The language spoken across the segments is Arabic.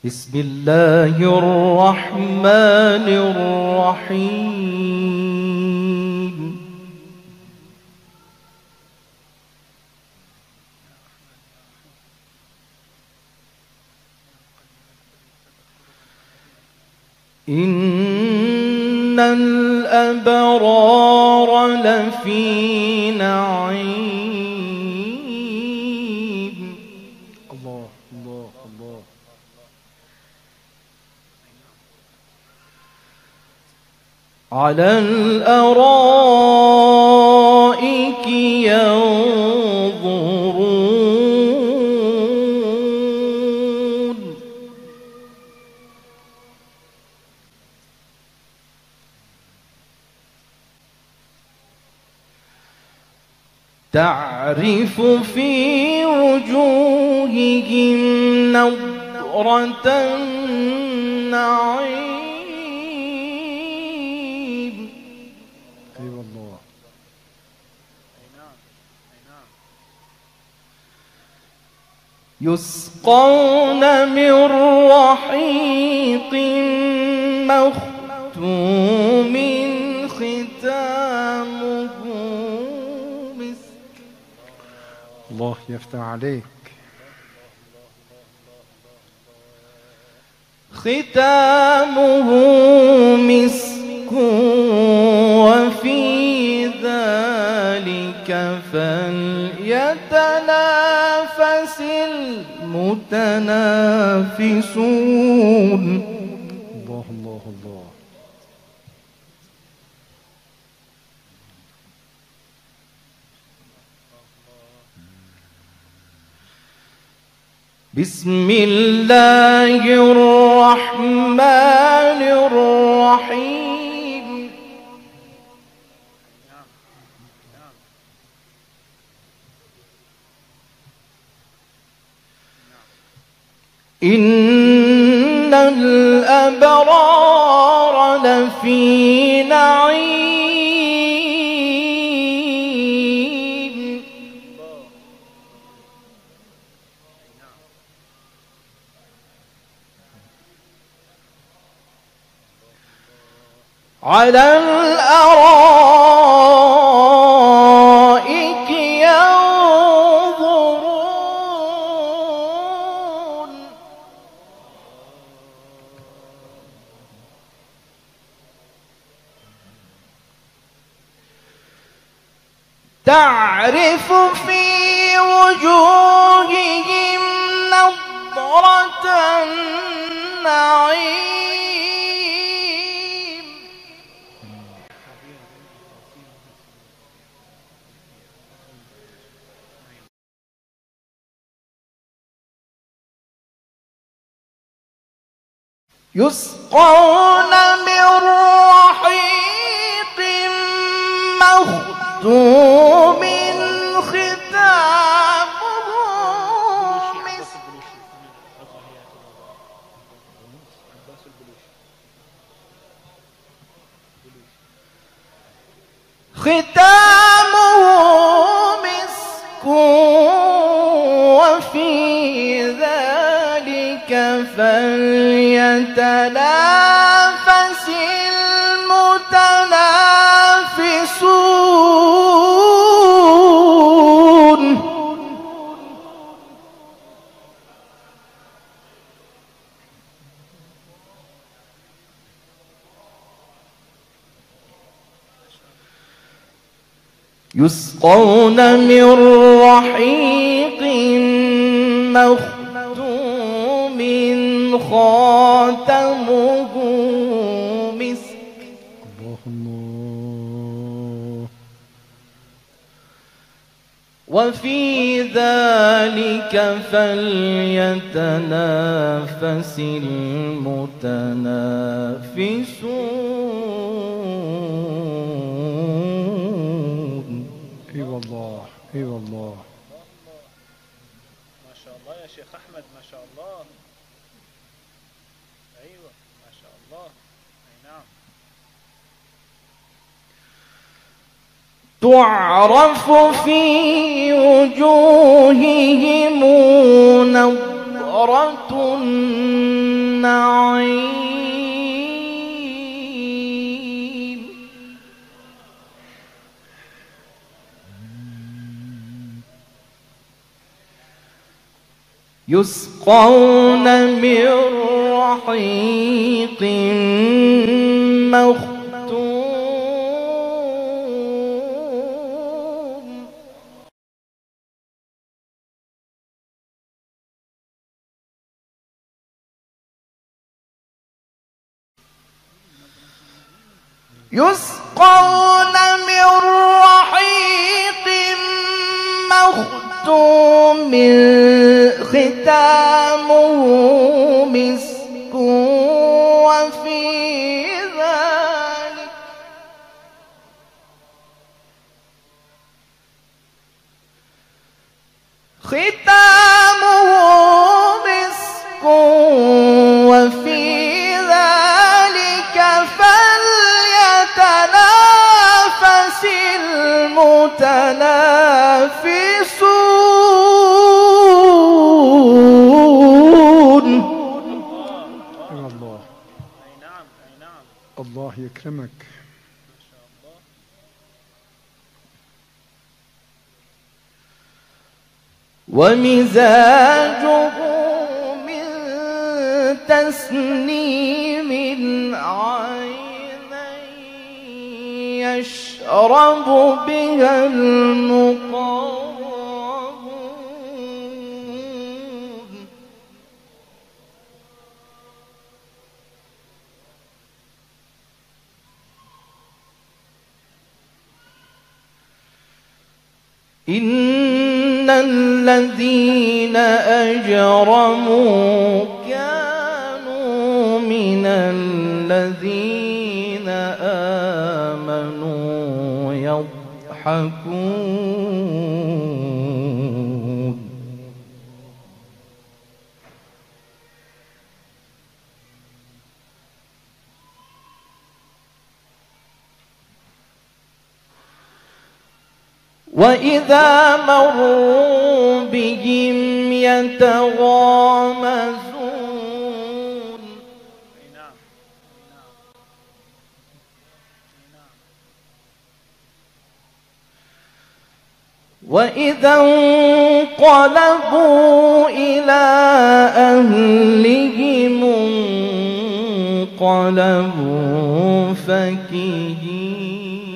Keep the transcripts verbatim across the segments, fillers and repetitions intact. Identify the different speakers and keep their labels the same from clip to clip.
Speaker 1: بسم الله الرحمن الرحيم. إن الأبرار لفي نعيم. الله الله الله. على الأرائك ينظرون. تعرف في وجوههم نضرة النعيم. يسقون من رحيق مختوم ختامه مسك.
Speaker 2: الله يفتح عليك.
Speaker 1: ختامه مسك وفي ذلك فليتنافس المتنافسون.
Speaker 2: الله الله الله.
Speaker 1: بسم الله الرحمن الرحيم. إن الأبرار لفي نعيم. على الأرائك ينظرون. تعرف في وجوههم نضرة النعيم. يسقون من رحيق مختوم ختامه مسك. ختامه مسك وفي ذلك فليتنافس المتنافسون. يسقون من رحيق مختوم خاتمه مسك.
Speaker 2: الله الله.
Speaker 1: وفي ذلك فليتنافس المتنافسون.
Speaker 2: اي والله اي والله.
Speaker 3: ما شاء الله يا شيخ أحمد، ما شاء الله. أيوة ما شاء الله. أي نعم.
Speaker 1: تعرف في وجوههم نضرة النعيم يسقون من رحيق مختوم يسقون من رحيق مختوم ختامه مسك وفي ذلك ختامه مسك وفي ذلك فليتنافس المتنافسون.
Speaker 2: الله الله يكرمك.
Speaker 1: ومزاجه من تسنيم عينا يشرب بها المقربون إن الذين أجرموا كانوا من الذين آمنوا يضحكون وإذا مروا بهم يتغامزون وإذا انقلبوا إلى أهلهم انقلبوا فكهين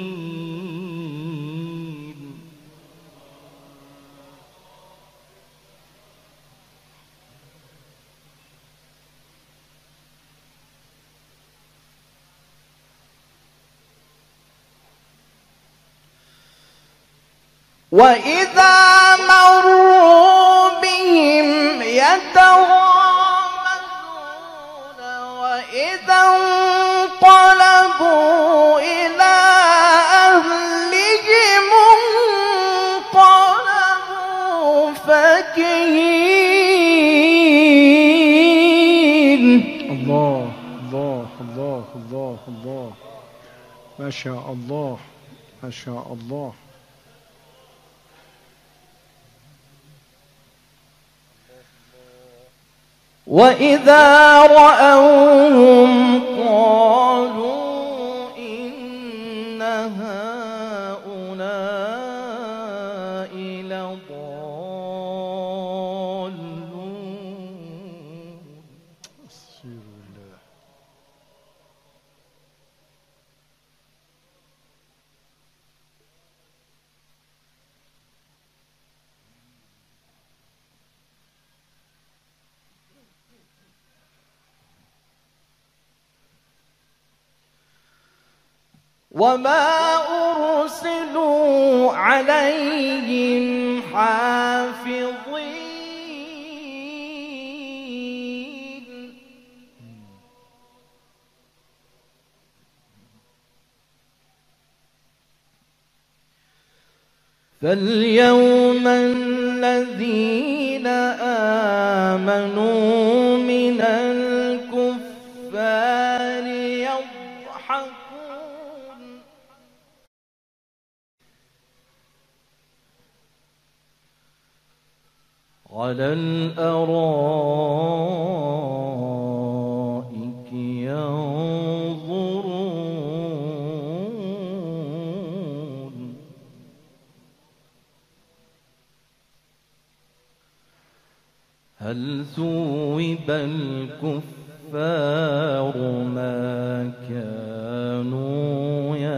Speaker 1: وإذا مروا بهم يتغامزون وإذا انقلبوا إلى أهلهم انقلبوا فكهين.
Speaker 2: الله الله الله الله الله ما شاء الله ما شاء الله.
Speaker 1: وإذا رأوهم قالوا إن هؤلاء لضالون.
Speaker 2: استغفر الله.
Speaker 1: وما أرسلوا عليهم حافظين فاليوم الذين آمنوا من الكفار يضحكون على الأرائك هل ثوب الكفار ما كانوا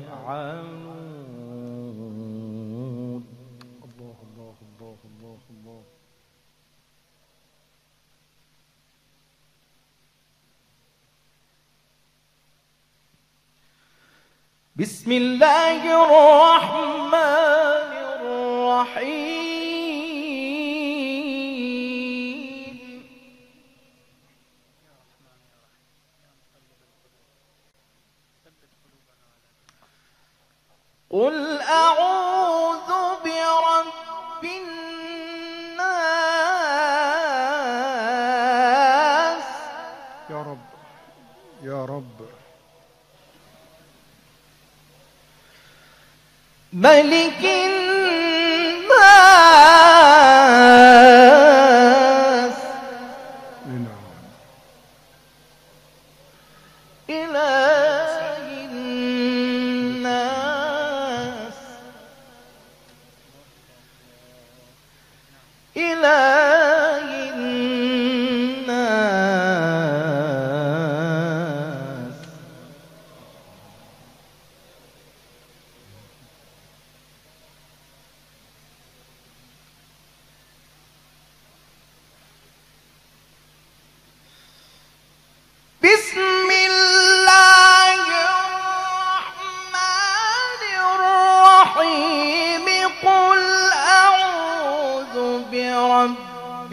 Speaker 1: يفعلون.
Speaker 2: الله الله الله الله الله.
Speaker 1: بسم الله الرحمن الرحيم. قل أعوذ برب الناس.
Speaker 2: يا رب يا رب.
Speaker 1: ملك الناس.
Speaker 2: نعم.
Speaker 1: إله الناس. إله الناس. بسم الله الرحمن الرحيم. قل أعوذ برب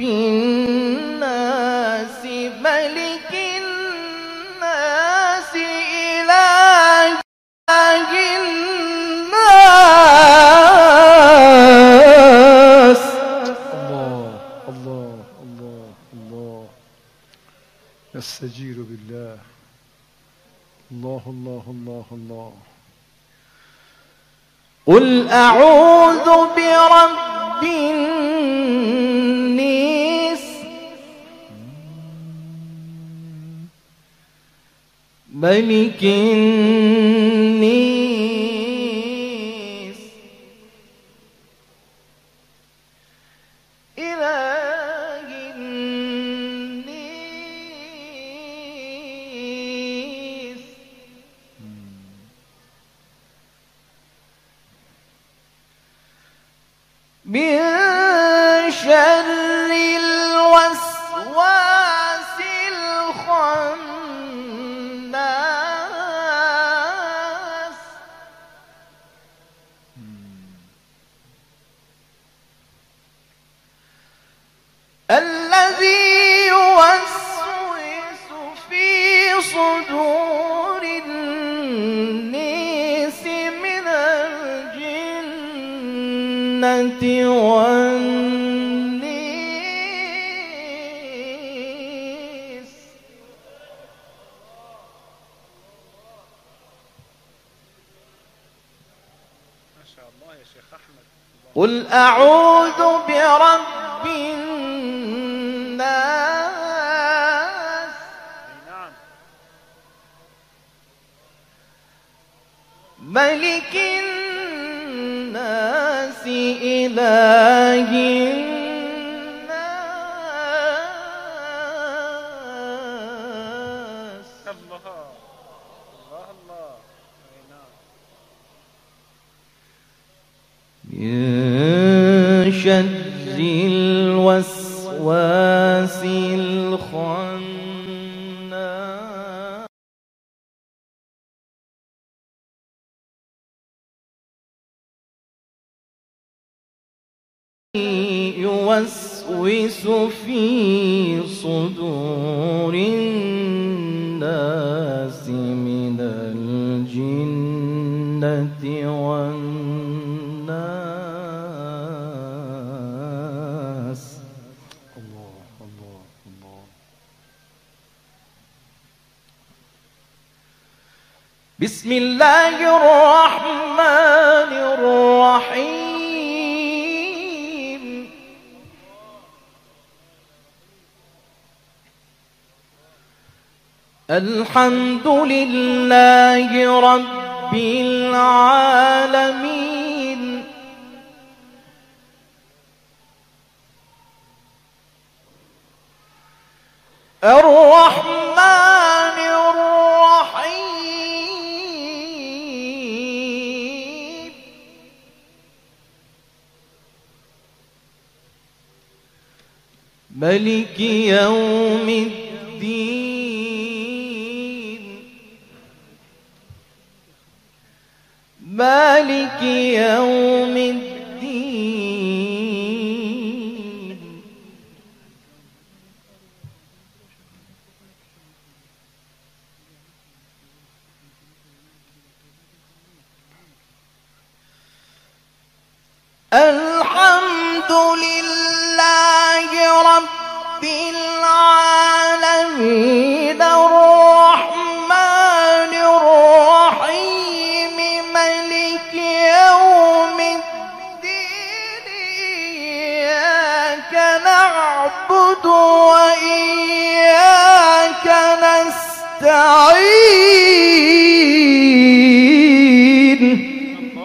Speaker 1: الناس ملك الناس إله الناس.
Speaker 2: الله الله الله الله. نستجير بالله. الله الله الله الله.
Speaker 1: قل أعوذ برب الناس ملك الناس إله الناس. من شر الوسواس الخناس الذي يوسوس في صدور الناس من الجنة والناس.
Speaker 3: ما شاء الله يا شيخ أحمد.
Speaker 1: قل أعوذ برب الناس
Speaker 3: نعم.
Speaker 1: ملك الناس إله الناس.
Speaker 3: الله الله الله. أي نعم.
Speaker 1: من شر الوسواس الخناس يوسوس في صدور الناس من الجنة والناس.
Speaker 2: الله الله الله.
Speaker 1: بسم الله الرحمن الرحيم. الحمد لله رب العالمين الرحمن الرحيم ملك يوم الدين مالك يوم الدين الحمد لله رب العالمين الرحمن الرحيم ملك يوم الدين إياك نعبد وإياك نستعين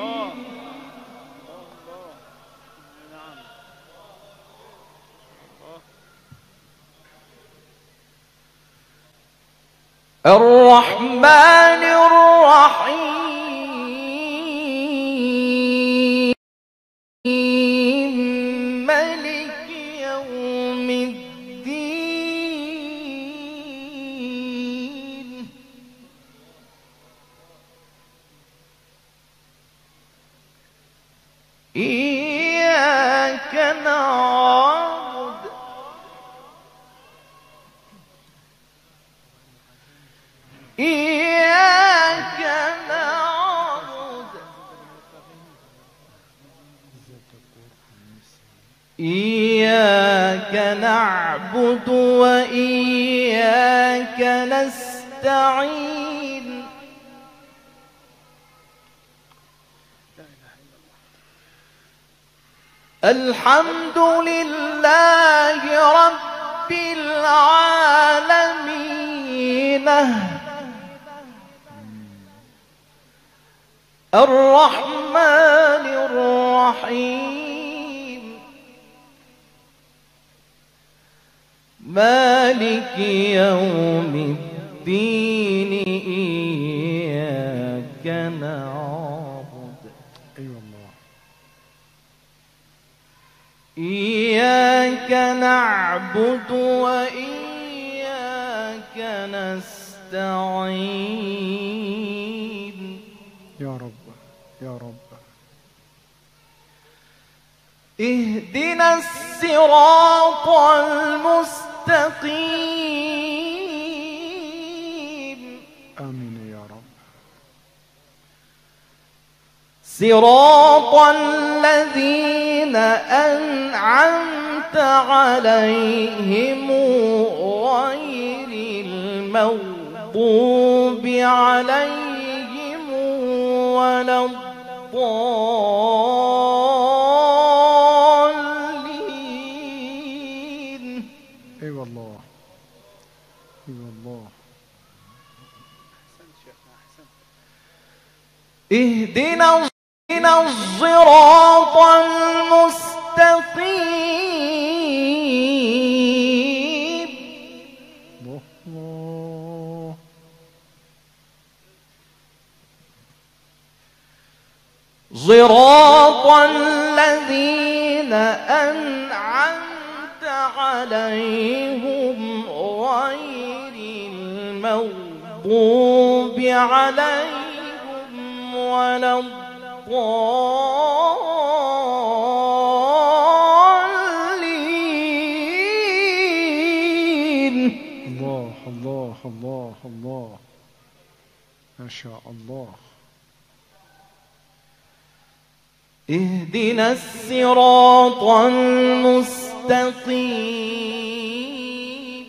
Speaker 1: الرحمن الرحيم ملك يوم الدين إياك نعبد إياك نعبد إياك نعبد وإياك نستعين الحمد لله رب العالمين الرحمن الرحيم مالك يوم الدين إياك نعبد
Speaker 2: أيوة الله
Speaker 1: إياك نعبد وإياك نستعين
Speaker 2: يا رب يا رب
Speaker 1: اهدنا الصراط المستقيم
Speaker 2: آمين يا رب
Speaker 1: صراط الذين أنعمت عليهم غير المغضوب عليهم ولا الضالين
Speaker 2: أي والله أي والله
Speaker 3: أحسنت شيخنا أحسنت.
Speaker 1: اهدنا الصراط المستقيم
Speaker 2: الله الله
Speaker 1: صراط الذين أنعمت عليهم غير المغضوب عليهم ولا الضالين
Speaker 2: الله الله الله الله ما شاء الله
Speaker 1: اهدنا الصراط المستقيم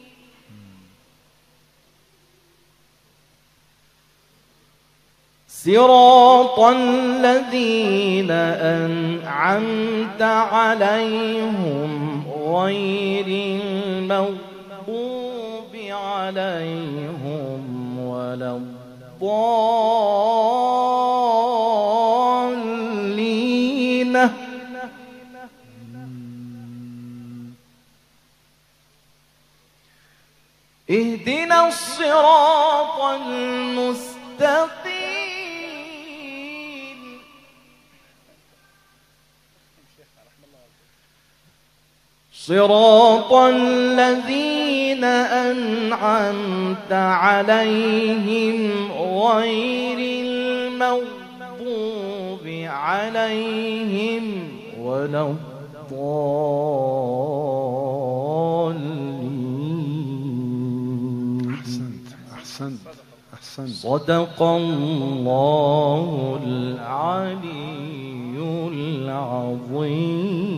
Speaker 1: صراط الذين أنعمت عليهم غير المغضوب عليهم ولا الضالين اهدنا الصراط المستقيم صراط الذين أنعمت عليهم غير المغضوب عليهم ولا الضالين.
Speaker 2: أحسنت أحسنت أحسنت.
Speaker 1: صدق الله العلي العظيم.